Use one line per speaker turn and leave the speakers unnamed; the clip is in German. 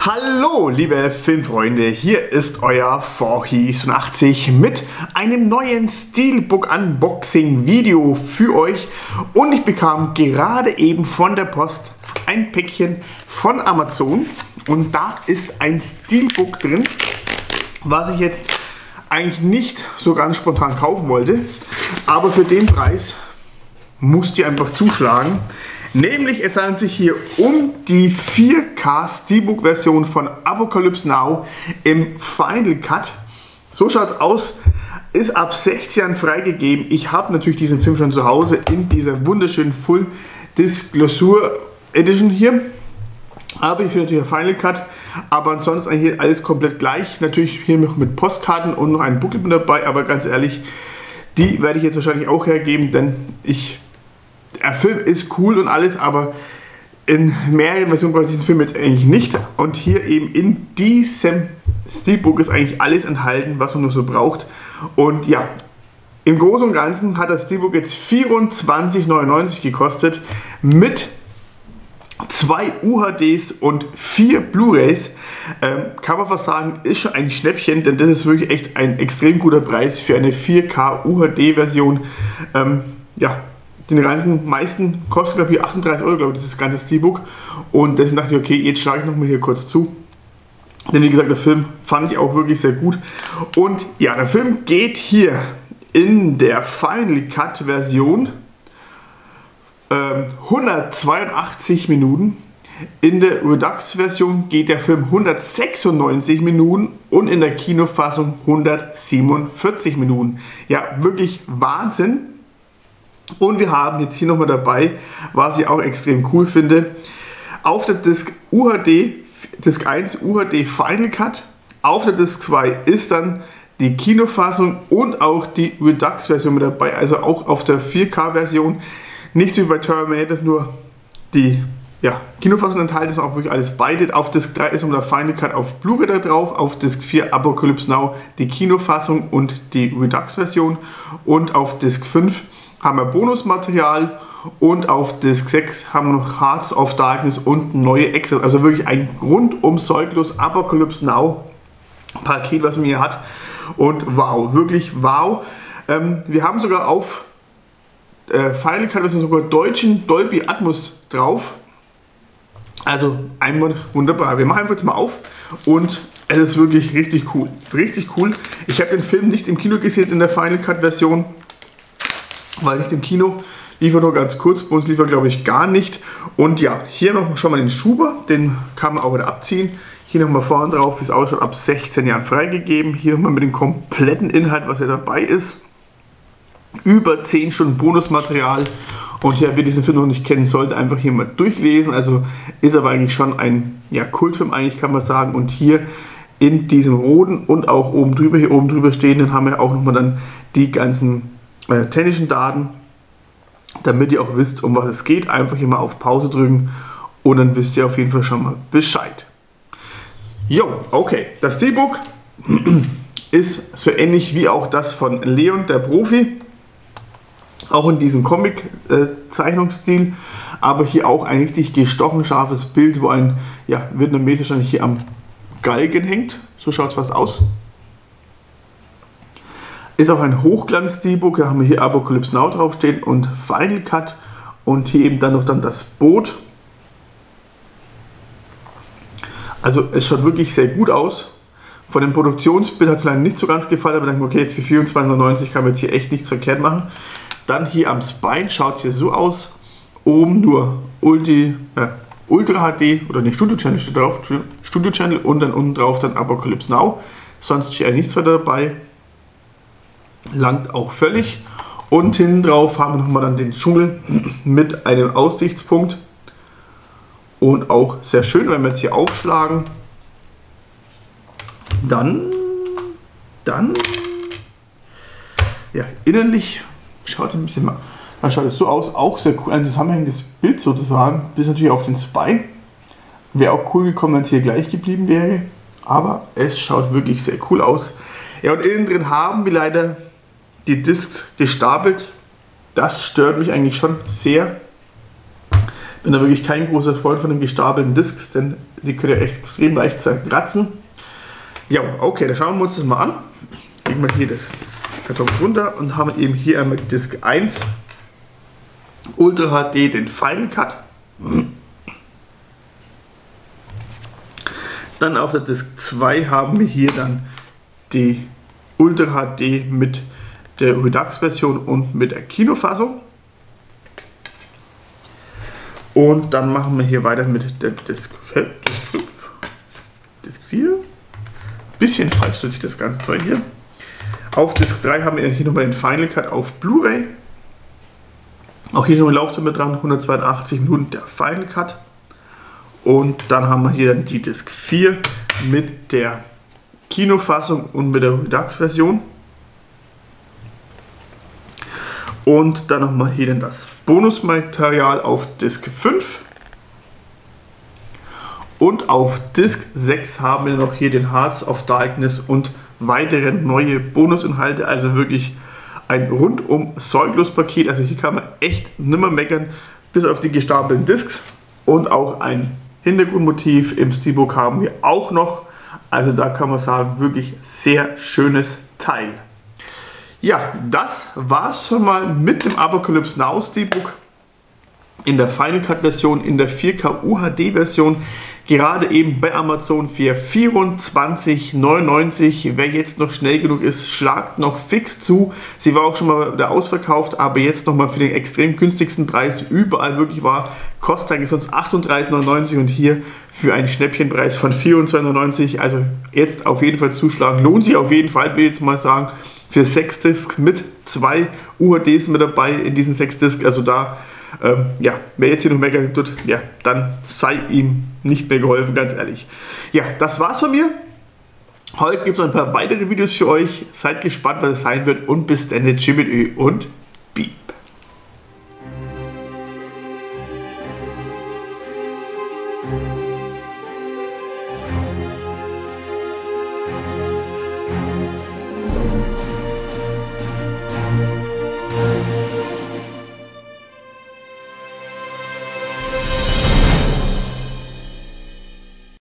Hallo liebe Filmfreunde, hier ist euer Forchi87 mit einem neuen Steelbook Unboxing Video für euch und ich bekam gerade eben von der Post ein Päckchen von Amazon und da ist ein Steelbook drin, was ich jetzt eigentlich nicht so ganz spontan kaufen wollte, aber für den Preis musste ich einfach zuschlagen. Nämlich es handelt sich hier um die 4K Steelbook Version von Apocalypse Now im Final Cut. So schaut es aus, ist ab 16 Jahren freigegeben. Ich habe natürlich diesen Film schon zu Hause in dieser wunderschönen Full Disc Glossur Edition hier. Aber ich finde natürlich ein Final Cut, aber ansonsten hier alles komplett gleich. Natürlich hier noch mit Postkarten und noch ein Booklet mit dabei, aber ganz ehrlich, die werde ich jetzt wahrscheinlich auch hergeben, denn der Film ist cool und alles, aber in mehreren Versionen brauche ich diesen Film jetzt eigentlich nicht. Und hier eben in diesem Steelbook ist eigentlich alles enthalten, was man noch so braucht. Und ja, im Großen und Ganzen hat das Steelbook jetzt 24,99 € gekostet mit 2 UHDs und 4 Blu-rays. Kann man fast sagen, ist schon ein Schnäppchen, denn das ist wirklich echt ein extrem guter Preis für eine 4K UHD-Version. Ja. Die ganzen meisten kosten, glaube ich, 38 €, glaube ich, dieses ganze Steelbook. Und deswegen dachte ich, okay, jetzt schlage ich nochmal hier kurz zu. Denn wie gesagt, der Film fand ich auch wirklich sehr gut. Und ja, der Film geht hier in der Final Cut Version 182 Minuten. In der Redux Version geht der Film 196 Minuten und in der Kinofassung 147 Minuten. Ja, wirklich Wahnsinn. Und wir haben jetzt hier nochmal dabei, was ich auch extrem cool finde, auf der Disc UHD, Disc 1 UHD Final Cut, auf der Disc 2 ist dann die Kinofassung und auch die Redux Version mit dabei, also auch auf der 4K Version, nicht wie bei Terminator, nur die Kinofassung enthalten, ist auch wirklich alles beide. Auf Disc 3 ist der Final Cut auf Blu-ray da drauf, auf Disc 4 Apocalypse Now die Kinofassung und die Redux Version und auf Disc 5 haben wir Bonusmaterial und auf Disc 6 haben wir noch Hearts of Darkness und neue Extras. Also wirklich ein rundum sorglos Apocalypse Now Paket, was man hier hat. Und wow, wirklich wow. Wir haben sogar auf Final Cut sogar deutschen Dolby Atmos drauf. Also einmal wunderbar. Wir machen einfach jetzt mal auf und es ist wirklich richtig cool. Richtig cool. Ich habe den Film nicht im Kino gesehen in der Final Cut Version, weil nicht im Kino lief er nur ganz kurz, bei uns lief er glaube ich gar nicht. Und ja, hier noch schon mal den Schuber, den kann man auch wieder abziehen. Hier nochmal vorne drauf, wie es ausschaut, ab 16 Jahren freigegeben. Hier nochmal mit dem kompletten Inhalt, was hier dabei ist. Über 10 Stunden Bonusmaterial. Und ja, wer diesen Film noch nicht kennen sollte, einfach hier mal durchlesen. Also ist aber eigentlich schon ein Kultfilm, eigentlich kann man sagen. Und hier in diesem roten und auch oben drüber, hier oben drüber stehenden, haben wir auch nochmal dann die ganzen technischen Daten, damit ihr auch wisst, um was es geht. Einfach hier mal auf Pause drücken und dann wisst ihr auf jeden Fall schon mal Bescheid. Jo, okay, das Steelbook ist so ähnlich wie auch das von Leon, der Profi, auch in diesem Comic-Zeichnungsstil, aber hier auch ein richtig gestochen scharfes Bild, wo ein Vietnamesisch hier am Galgen hängt. So schaut es fast aus. Ist auch ein Hochglanz-Steelbook, da haben wir hier Apocalypse Now draufstehen und Final Cut und hier eben dann noch das Boot. Also es schaut wirklich sehr gut aus. Von dem Produktionsbild hat es mir nicht so ganz gefallen, aber ich denke, okay, jetzt für 24,99 € kann man jetzt hier echt nichts verkehrt machen. Dann hier am Spine schaut es hier so aus. Oben nur Ultra HD oder nicht, Studio Channel steht drauf, Studio Channel und dann unten drauf dann Apocalypse Now. Sonst steht ja nichts weiter dabei. Langt auch völlig. Und hinten drauf haben wir nochmal dann den Dschungel mit einem Aussichtspunkt. Und auch sehr schön, wenn wir jetzt hier aufschlagen. Dann innerlich schaut es ein bisschen mal. Dann schaut es so aus, auch sehr cool. Ein zusammenhängendes Bild sozusagen, bis natürlich auf den Spine. Wäre auch cool gekommen, wenn es hier gleich geblieben wäre. Aber es schaut wirklich sehr cool aus. Ja, und innen drin haben wir leider die Discs gestapelt. Das stört mich eigentlich schon sehr. bin da wirklich kein großer Freund von den gestapelten Discs, denn die können ja echt extrem leicht zerkratzen. Ja, okay, dann schauen wir uns das mal an. Legen wir hier das Karton runter und haben eben hier einmal Disc 1 Ultra HD, den Final Cut. Dann auf der Disc 2 haben wir hier dann die Ultra HD mit der Redux-Version und mit der Kinofassung. Und dann machen wir hier weiter mit der Disc 4. Bisschen falsch sortiert das ganze Zeug hier. Auf Disc 3 haben wir hier nochmal den Final Cut auf Blu-ray. Auch hier schon mal Laufzeit mit dran, 182 Minuten der Final Cut. Und dann haben wir hier dann die Disc 4 mit der Kinofassung und mit der Redux-Version. Und dann nochmal hier dann das Bonusmaterial auf Disc 5. Und auf Disc 6 haben wir noch hier den Hearts of Darkness und weitere neue Bonusinhalte. Also wirklich ein rundum sorglos Paket. Also hier kann man echt nimmer meckern, bis auf die gestapelten Discs. Und auch ein Hintergrundmotiv im Steelbook haben wir auch noch. Also da kann man sagen, wirklich sehr schönes Teil. Ja, das war es schon mal mit dem Apocalypse Now Steelbook in der Final Cut Version, in der 4K UHD Version. Gerade eben bei Amazon für 24,99 €. Wer jetzt noch schnell genug ist, schlagt noch fix zu. Sie war auch schon mal wieder ausverkauft, aber jetzt nochmal für den extrem günstigsten Preis überall wirklich war. Kostet eigentlich sonst 38,99 € und hier für einen Schnäppchenpreis von 24,99 €. Also jetzt auf jeden Fall zuschlagen. Lohnt sich auf jeden Fall, will ich jetzt mal sagen. Für 6 Discs mit 2 UHDs mit dabei in diesen 6 Discs. Also da, ja, wer jetzt hier noch meckern tut, ja, dann sei ihm nicht mehr geholfen, ganz ehrlich. Ja, das war's von mir. Heute gibt es ein paar weitere Videos für euch. Seid gespannt, was es sein wird. Und bis dann, tschüss mit Ö und Piep.